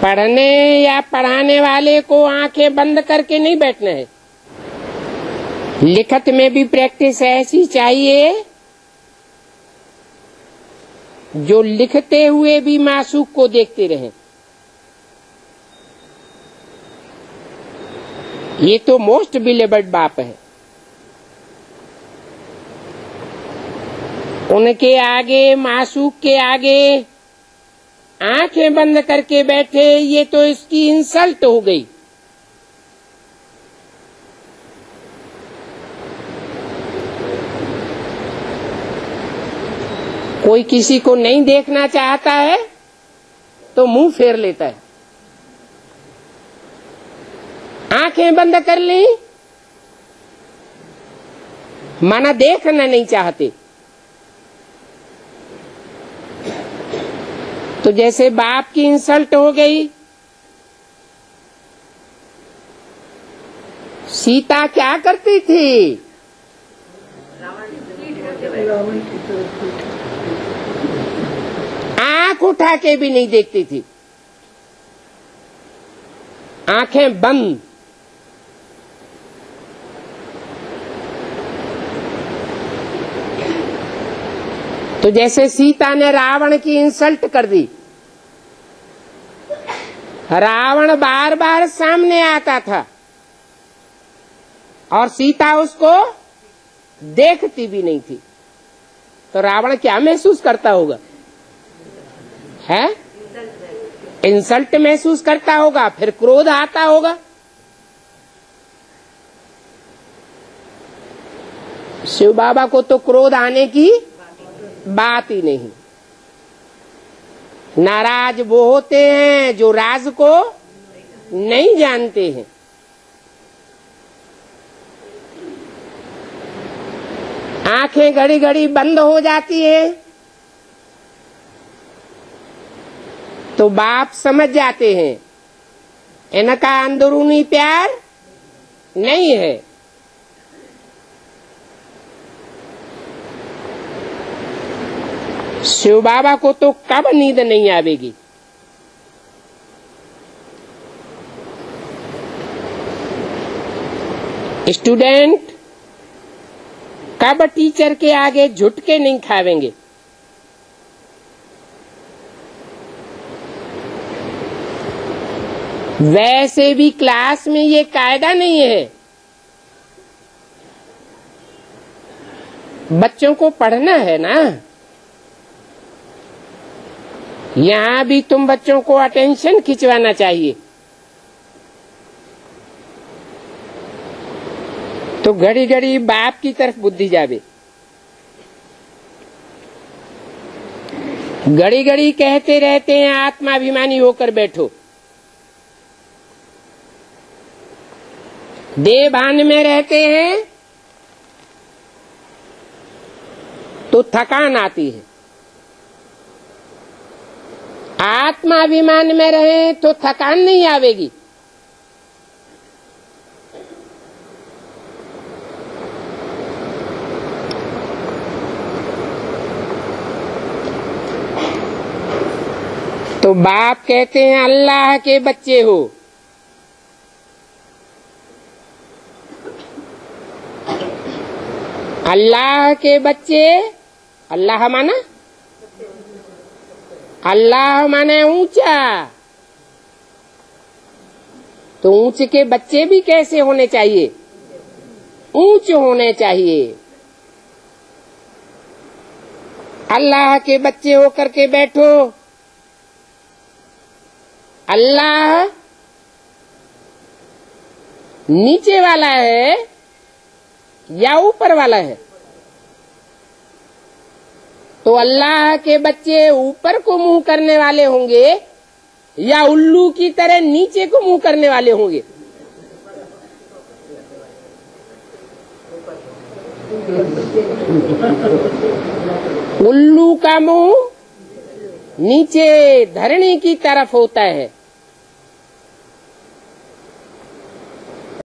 पढ़ने या पढ़ाने वाले को आंखें बंद करके नहीं बैठना है। लिखत में भी प्रैक्टिस ऐसी चाहिए जो लिखते हुए भी मासूक को देखते रहें। ये तो मोस्ट बिलीवर्ड बाप है। उनके आगे, मासूक के आगे आंखें बंद करके बैठे, ये तो इसकी इंसल्ट हो गई। कोई किसी को नहीं देखना चाहता है तो मुंह फेर लेता है। आंखें बंद कर ली, माना देखना नहीं चाहते। तो जैसे बाप की इंसल्ट हो गई। सीता क्या करती थी? आंख उठा के भी नहीं देखती थी, आंखें बंद। तो जैसे सीता ने रावण की इंसल्ट कर दी, रावण बार बार सामने आता था और सीता उसको देखती भी नहीं थी, तो रावण क्या महसूस करता होगा? है इंसल्ट महसूस करता होगा, फिर क्रोध आता होगा। शिव बाबा को तो क्रोध आने की बात ही नहीं। नाराज वो होते हैं जो राज को नहीं जानते हैं। आंखें घड़ी घड़ी बंद हो जाती हैं तो बाप समझ जाते हैं इनका अंदरूनी प्यार नहीं है। शिव बाबा को तो कब नींद नहीं आवेगी। स्टूडेंट कब टीचर के आगे झुटके नहीं खावेंगे। वैसे भी क्लास में ये कायदा नहीं है। बच्चों को पढ़ना है ना, यहाँ भी तुम बच्चों को अटेंशन खिंचवाना चाहिए। तो घड़ी घड़ी बाप की तरफ बुद्धि जावे। घड़ी घड़ी कहते रहते हैं आत्माभिमानी होकर बैठो। देह भान में रहते हैं तो थकान आती है, आत्माभिमान में रहे तो थकान नहीं आवेगी। तो बाप कहते हैं अल्लाह के बच्चे हो। अल्लाह के बच्चे, अल्लाह माना, अल्लाह माने ऊंचा। तो ऊंच के बच्चे भी कैसे होने चाहिए? ऊंच होने चाहिए। अल्लाह के बच्चे होकर के बैठो। अल्लाह नीचे वाला है या ऊपर वाला है? तो अल्लाह के बच्चे ऊपर को मुंह करने वाले होंगे या उल्लू की तरह नीचे को मुंह करने वाले होंगे? उल्लू का मुंह नीचे धरणी की तरफ होता है